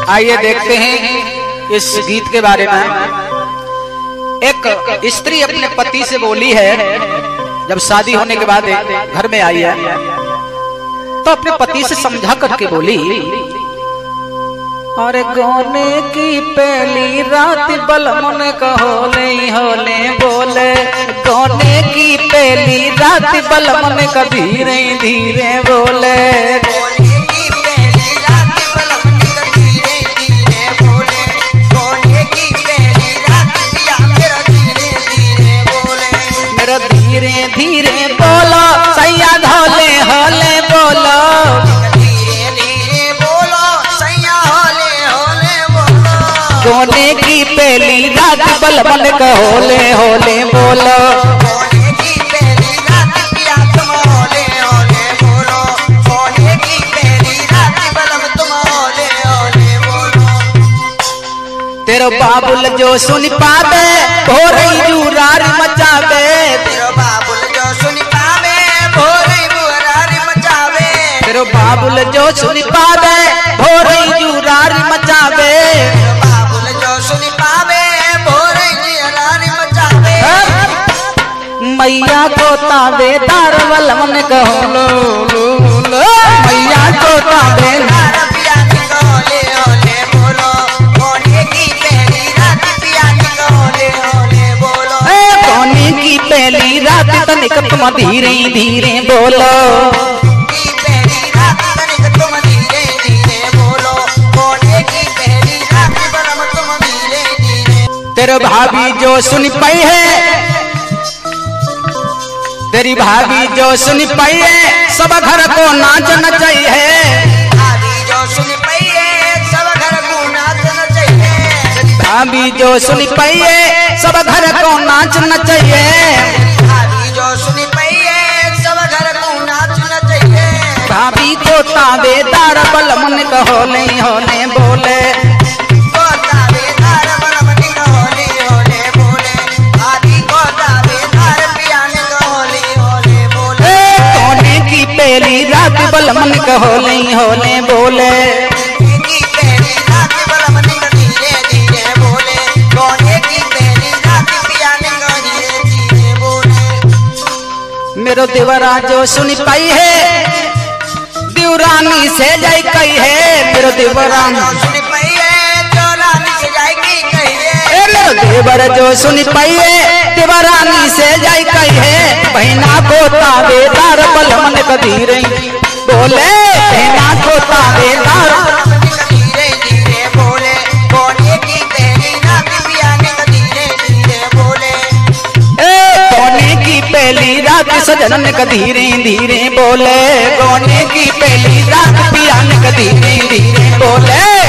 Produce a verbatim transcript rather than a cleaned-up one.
आइए देखते हैं इस गीत के बारे में। एक स्त्री अपने पति से बोली है, जब शादी होने के बाद घर में आई है तो अपने पति से समझा करके बोली, अरे गोने की पहली रात बलमन का होले होले बोले, गोने की पहली रात बलमन का धीरे धीरे बोले, धीरे धीरे बोलो सैया धोले होले बोलो, धीरे धीरे बोलो सैया होले होले बोलो, गोने की पहली रात बलमन का होले होले बोलो, गोने की पहली रात पिया तुम होले होले बोलो, गोने की पहली रात बलम तुम होले होले बोलो। तेरो बाबुल जो सुन पावे भोरे जुरार मचावे, तेरो बाबुल जो सुन पावे भोरे जुरार मचावे, तेरो बाबुल जो सुन पावे भोरे जुरार मचावे, तेरो बाबुल जो सुन पावे भोरे जुरार मचावे, मैया को तावे तार बलमन कहो लो लो लो, मैया को तावे तार पिया होले होले बोलो, गोने की पहली रात पिया होले होले बोलो, गोने की पहली रात तनिक तुम धीरे धीरे बोलो, की पहली रात तनिक तुम धीरे धीरे बोलो, गोने की पहली रात बलम तुम धीरे धीरे। तेरे भाभी जो सुन पाई है, तेरी भाभी जो सुन पाई है सब घर को नाच नचाई है, भाभी जो सुन पाई है सब घर को नाच नचाई है, भाभी जो सुन पाई है सब घर को नाच नचाई है, भाभी जो सुन पाई है सब घर को नाच नचाई है, भाभी को तावेदार बलमन का होले होले बोले, को तावेदार बलमन का होले होले बोले, भाभी को तावेदार पियान का होले होले बोले, गोने की पहली रात बलमन का होले होले बोले, की पहली रात बलमन का धीरे धीरे बोले, गोने की पहली रात पियान का धीरे धीरे बोले। मेरो देवरा जो सुन पाई है देवरानी से जाई कही है, मेरो देवरा सुन पाई है देवरानी से जाई की कही है, मेरो देवर जो सुन पाई है देवरानी से जाई कही है, बहना को तावेदार बलमन का धीरे बोले, बहना को तावेदार धीरे धीरे बोले, गोने की पहली रात पियाने का धीरे धीरे बोले, ए गोने की पहली रात सजनन का धीरे धीरे बोले, गोने की पहली रात पियाने का धीरे धीरे बोले।